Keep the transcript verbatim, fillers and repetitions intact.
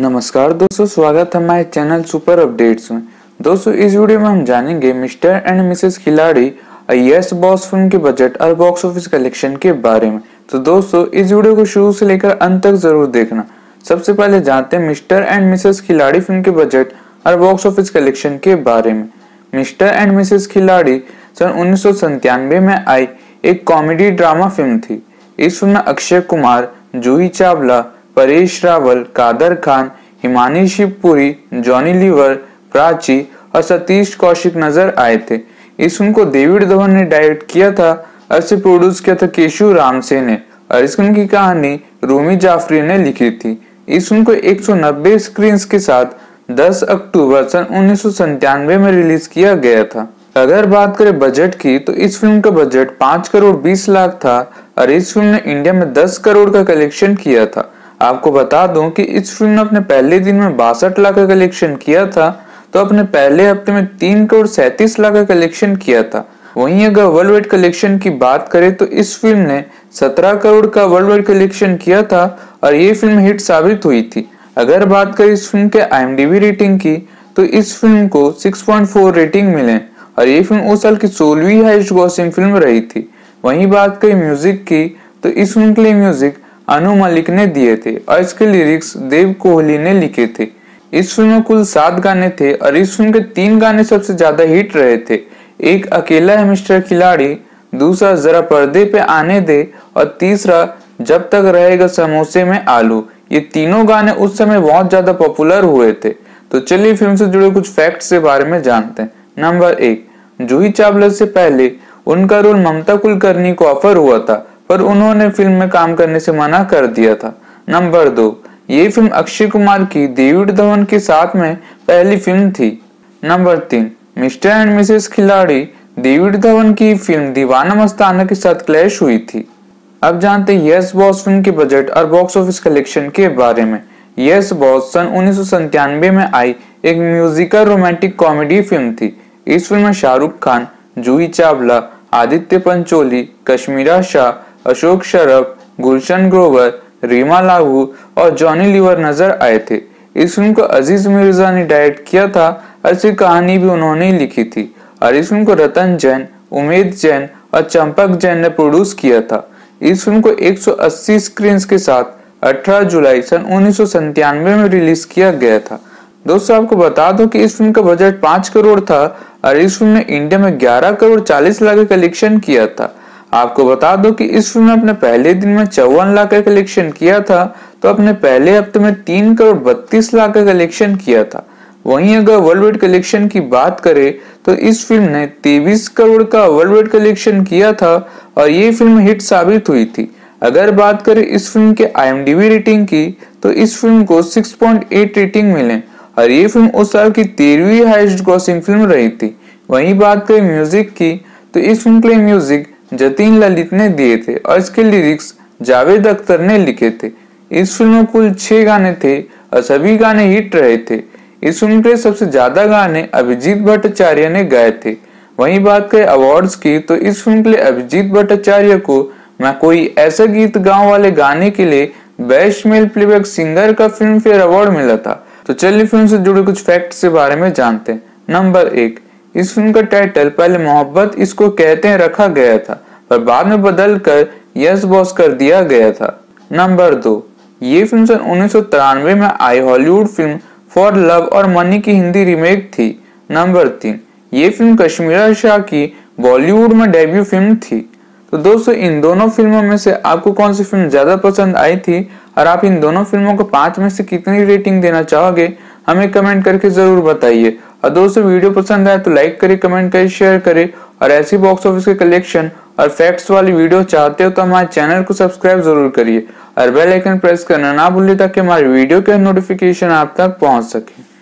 नमस्कार दोस्तों, स्वागत है हमारे चैनल सुपर अपडेट्स में। दोस्तों इस वीडियो में हम जानेंगे mister and missus Khiladi yes boss film के बजट और बॉक्स ऑफिस कलेक्शन के बारे में। तो दोस्तों इस वीडियो को शुरू से लेकर अंत तक जरूर देखना। सबसे पहले जानते हैं mister and missus Khiladi film के बजट और बॉक्स ऑफिस कलेक्शन के बारे में। मिस्टर एंड मिसेस खिलाड़ी सन उन्नीस सौ संतानवे में आई एक कॉमेडी ड्रामा फिल्म थी। इस फिल्म में अक्षय कुमार, जूही चावला, परेश रावल, कादर खान, हिमानी शिवपुरी, जॉनी लीवर, प्राची और सतीश कौशिक नजर आए थे। इस फिल्म को डेविड धवन ने डायरेक्ट किया था और इसे प्रोड्यूस किया था केशु रामसे ने और इस फिल्म की कहानी रूमी जाफरी ने लिखी थी। इस फिल्म को एक सौ नब्बे स्क्रीन के साथ दस अक्टूबर सन उन्नीस सौ संतानवे में रिलीज किया गया था। अगर बात करें बजट की तो इस फिल्म का बजट पाँच करोड़ बीस लाख था और इस फिल्म ने इंडिया में दस करोड़ का कलेक्शन किया था। आपको बता दूं कि इस फिल्म ने अपने पहले दिन में बासठ लाख का कलेक्शन किया था, तो अपने पहले हफ्ते में तीन करोड़ सैंतीस लाख का कलेक्शन किया था। वहीं अगर वर्ल्ड वाइड कलेक्शन की बात करें तो इस फिल्म ने सत्रह करोड़ का वर्ल्ड वाइड कलेक्शन किया था और ये फिल्म हिट साबित हुई थी। अगर बात करें इस फिल्म के I M D B rating की तो इस फिल्म को छह पॉइंट चार रेटिंग मिले और ये फिल्म उस साल की सोलहवीं हाईएस्ट ग्रॉसिंग फिल्म रही थी। वहीं बात करें म्यूजिक की तो इस फिल्म के लिए म्यूजिक अनु मलिक ने दिए थे और इसके लिरिक्स देव कोहली ने लिखे थे। इस फिल्म में कुल सात गाने थे और इस फिल्म के तीन गाने सबसे ज्यादा हिट रहे थे। एक अकेला है मिस्टर खिलाड़ी, दूसरा जरा पर्दे पे आने दे और तीसरा जब तक रहेगा समोसे में आलू। ये तीनों गाने उस समय बहुत ज्यादा पॉपुलर हुए थे। तो चलिए फिल्म से जुड़े कुछ फैक्ट्स के बारे में जानते हैं। नंबर एक, जूही चावला से पहले उनका रोल ममता कुलकर्णी को ऑफर हुआ था पर उन्होंने फिल्म में काम करने से मना कर दिया था। नंबर दो, ये फिल्म अक्षय कुमार की डेविड धवन के साथ में पहली फिल्म थी। नंबर तीन, mister and missus Khiladi David Dhawan की फिल्म दीवाना मस्ताना के साथ क्लैश हुई थी। अब जानते हैं यस बॉस फिल्म के बजट और बॉक्स ऑफिस कलेक्शन के बारे में। यस बॉस सन उन्नीस सौ संतानवे में आई एक म्यूजिकल रोमांटिक कॉमेडी फिल्म थी। इस फिल्म में शाहरुख खान, जूही चावला, आदित्य पंचोली, कश्मीरा शाह, अशोक शरफ, गुलशन ग्रोवर, रीमा लागू और जॉनी लीवर नजर आए थे। इस फिल्म को अजीज मिर्जा ने डायरेक्ट किया था और इसकी कहानी भी उन्होंने ही लिखी थी और इस फिल्म को रतन जैन, उमेद जैन और चंपक जैन ने प्रोड्यूस किया था। इस फिल्म को एक सौ अस्सी स्क्रीन के साथ अठारह जुलाई सन उन्नीस सौ संतानवे में रिलीज किया गया था। दोस्तों आपको बता दो कि इस फिल्म का बजट पाँच करोड़ था और इस फिल्म ने इंडिया में ग्यारह करोड़ चालीस लाख का कलेक्शन किया था। आपको बता दो कि इस फिल्म ने अपने पहले दिन में चौवन लाख का कलेक्शन किया था, तो अपने पहले हफ्ते में तीन करोड़ बत्तीस लाख का कलेक्शन किया था। वहीं अगर वर्ल्ड वाइड कलेक्शन की बात करें तो इस फिल्म ने तेईस करोड़ का वर्ल्ड वाइड कलेक्शन किया था और ये फिल्म हिट साबित हुई थी। अगर बात करें इस फिल्म के I M D B rating की तो इस फिल्म को छह पॉइंट आठ रेटिंग मिले और ये फिल्म उस साल की तेरहवीं हाईएस्ट ग्रॉसिंग फिल्म रही थी। वहीं बात करें म्यूजिक की तो इस फिल्म के लिए म्यूजिक जतीन ललित ने दिए थे और इसके लिरिक्स जावेद अख्तर ने लिखे थे। इस फिल्म में कुल छह गाने थे और सभी गाने हिट रहे थे। इस फिल्म के सबसे ज्यादा गाने अभिजीत भट्टाचार्य ने गाए थे। वहीं बात करें अवार्ड्स की तो इस फिल्म के लिए अभिजीत भट्टाचार्य को मैं कोई ऐसा गीत गाँव वाले गाने के लिए बेस्ट मेल प्लेबैक सिंगर का फिल्म फेयर अवार्ड मिला था। तो चलिए फिल्म से जुड़े कुछ फैक्ट्स के बारे में जानते हैं। नंबर एक, इस फिल्म का टाइटल पहले मोहब्बत इसको कहते हैं रखा गया था पर बाद में बदल कर यस बॉस कर दिया गया था। नंबर दो, ये फिल्म सन उन्नीस सौ तिरानवे में आई हॉलीवुड फिल्म फॉर लव और मनी की हिंदी रीमेक थी। नंबर तीन, ये फिल्म कश्मीरा शाह की बॉलीवुड में डेब्यू फिल्म थी। तो दोस्तों इन दोनों फिल्मों में से आपको कौन सी फिल्म ज्यादा पसंद आई थी और आप इन दोनों फिल्मों को पांच में से कितनी रेटिंग देना चाहोगे, हमें कमेंट करके जरूर बताइए। और दोस्तों वीडियो पसंद आए तो लाइक करें, कमेंट करें, शेयर करें और ऐसी बॉक्स ऑफिस के कलेक्शन और फैक्ट्स वाली वीडियो चाहते हो तो हमारे चैनल को सब्सक्राइब जरूर करिए और बेल आइकन प्रेस करना ना भूलिए ताकि हमारी वीडियो के नोटिफिकेशन आप तक पहुंच सके।